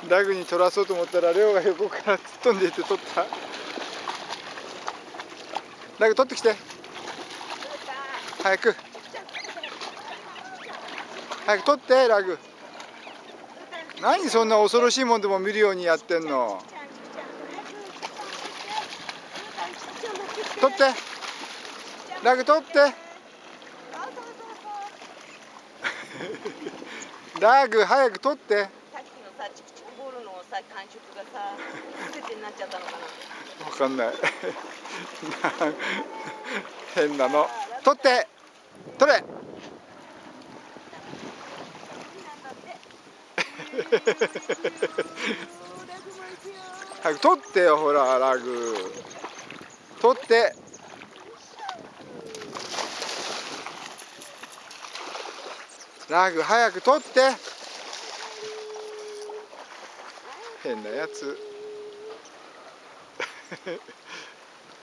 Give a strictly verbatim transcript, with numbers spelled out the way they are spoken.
ラグに取らそうと思ったら、レオが横から突っ飛んでいって取った。ラグ取ってきて。早く。早く取って、ラグ。何そんな恐ろしいもんでも見るようにやってんの。取って。ラグ取って。ラグ早く取って。 さっきのさ、チクチクボールのさ、感触がさ、すべてになっちゃったのかな。 わかんない。変なの。取って。取れ。早く取ってよ、ほら、ラグ。取って。ラグ早く取って。変なやつ。